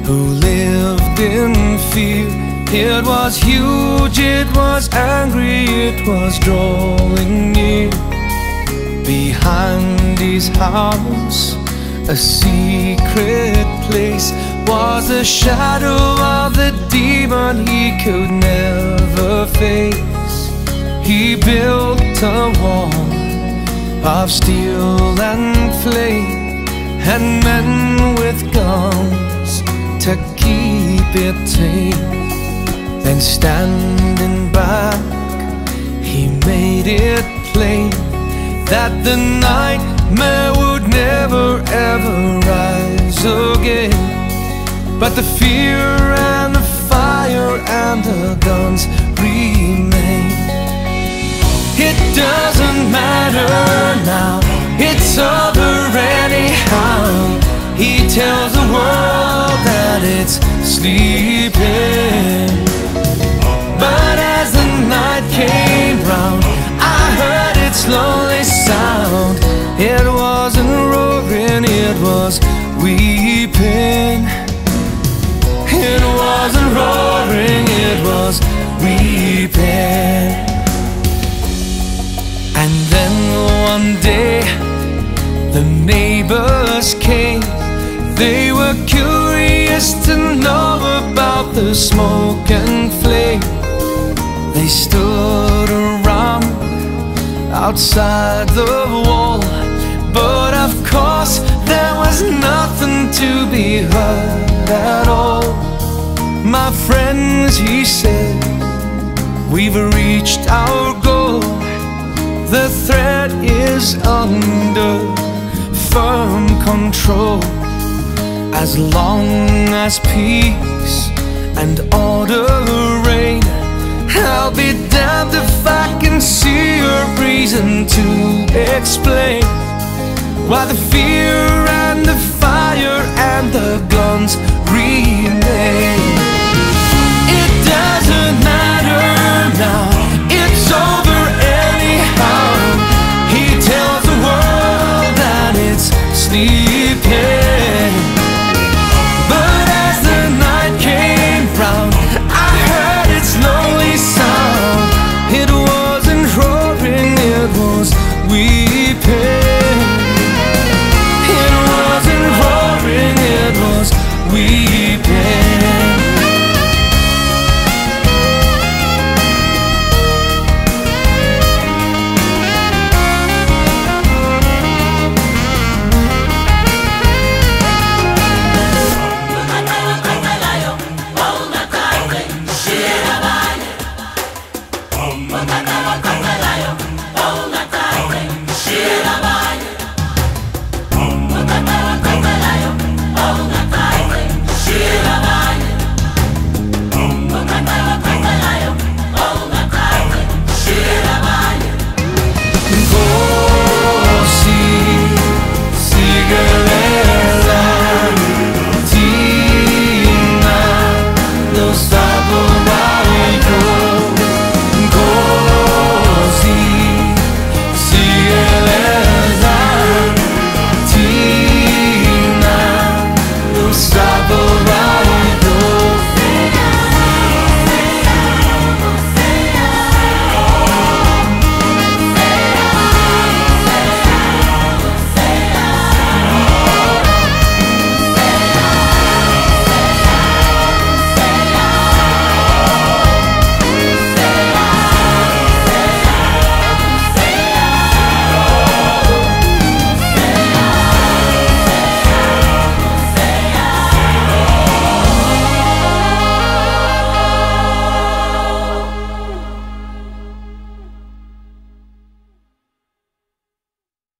who lived in fear. It was huge, it was angry, it was drawing near. Behind his house, a secret place, was the shadow of the demon he could never face. He built a wall of steel and flame, and men with guns to keep it tame. Then standing back, he made it plain that the nightmare would never ever rise again. But the fear and the fire and the guns remain. It doesn't matter now, it's over anyhow. He tells the world that it's sleeping. But as the night came round, I heard its lonely sound. It wasn't roaring, it was weeping. It wasn't roaring, it was weeping. And then one day the neighbors came. They were curious to know about the smoke and flame. They stood around outside the wall, but of course there was nothing to be heard at all. My friends, he said, we've reached our goal. The threat is under firm control. As long as peace and order reign, I'll be damned if I can see a reason to explain why the fear and the fire and the guns